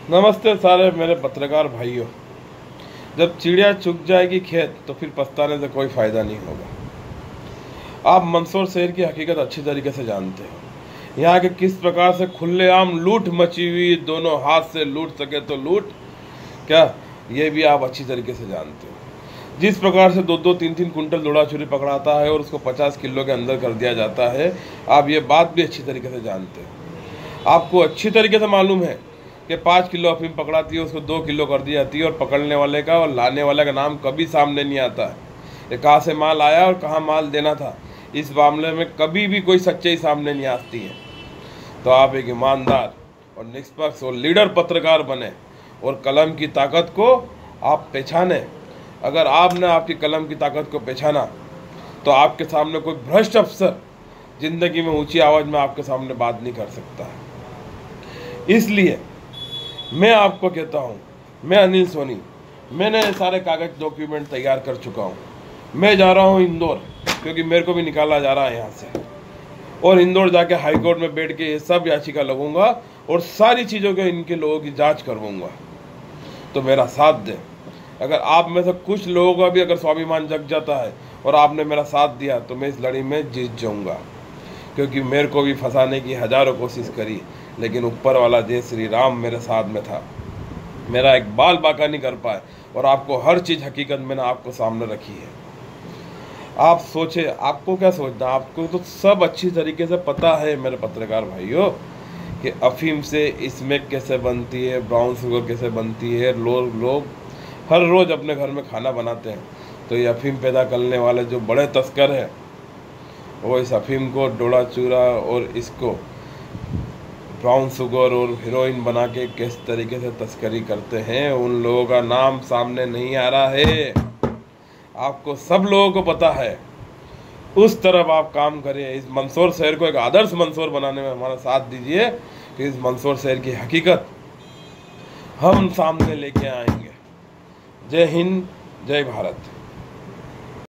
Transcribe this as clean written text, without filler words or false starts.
नमस्ते सारे मेरे पत्रकार भाइयों। जब चिड़िया चुग जाएगी खेत तो फिर पछताने से कोई फायदा नहीं होगा। आप मंदसौर शहर की हकीकत अच्छी तरीके से जानते हो। यहाँ के किस प्रकार से खुलेआम लूट मची हुई, दोनों हाथ से लूट सके तो लूट, क्या ये भी आप अच्छी तरीके से जानते हो। जिस प्रकार से 2-2, 3-3 कुंटल लोड़ा चोरी पकड़ाता है और उसको 50 किलो के अंदर कर दिया जाता है, आप ये बात भी अच्छी तरीके से जानते हो। आपको अच्छी तरीके से मालूम है कि 5 किलो अफीम पकड़ाती है उसको 2 किलो कर दी जाती है और पकड़ने वाले का और लाने वाले का नाम कभी सामने नहीं आता है। ये कहाँ से माल आया और कहाँ माल देना था, इस मामले में कभी भी कोई सच्चाई सामने नहीं आती है। तो आप एक ईमानदार और निष्पक्ष और लीडर पत्रकार बने और कलम की ताकत को आप पहचाने। अगर आपने आपकी कलम की ताकत को पहचाना तो आपके सामने कोई भ्रष्ट अफसर जिंदगी में ऊंची आवाज़ में आपके सामने बात नहीं कर सकता है। इसलिए मैं आपको कहता हूँ, मैं अनिल सोनी, मैंने सारे कागज डॉक्यूमेंट तैयार कर चुका हूँ। मैं जा रहा हूँ इंदौर, क्योंकि मेरे को भी निकाला जा रहा है यहाँ से, और इंदौर जाके हाई कोर्ट में बैठ के ये सब याचिका लगूंगा और सारी चीज़ों के इनके लोगों की जांच करवाऊंगा। तो मेरा साथ दें। अगर आप में से कुछ लोगों का भी अगर स्वाभिमान जग जाता है और आपने मेरा साथ दिया तो मैं इस लड़ी में जीत जाऊंगा, क्योंकि मेरे को भी फंसाने की हज़ारों कोशिश करी, लेकिन ऊपर वाला जय श्री राम मेरे साथ में था। मेरा एक बाल बाका नहीं कर पाए और आपको हर चीज़ हकीकत मैंने आपको सामने रखी है। आप सोचे, आपको क्या सोचना, आपको तो सब अच्छी तरीके से पता है मेरे पत्रकार भाइयों कि अफीम से स्मैक कैसे बनती है, ब्राउन शुगर कैसे बनती है। लोग हर रोज़ अपने घर में खाना बनाते हैं, तो ये अफीम पैदा करने वाले जो बड़े तस्कर हैं वो इस अफीम को डोला चूरा और इसको ब्राउन शुगर और हीरोइन बना के किस तरीके से तस्करी करते हैं, उन लोगों का नाम सामने नहीं आ रहा है। आपको सब लोगों को पता है। उस तरफ आप काम करिए। इस मंदसौर शहर को एक आदर्श मंदसौर बनाने में हमारा साथ दीजिए कि इस मंदसौर शहर की हकीकत हम सामने लेके आएंगे। जय हिंद, जय भारत।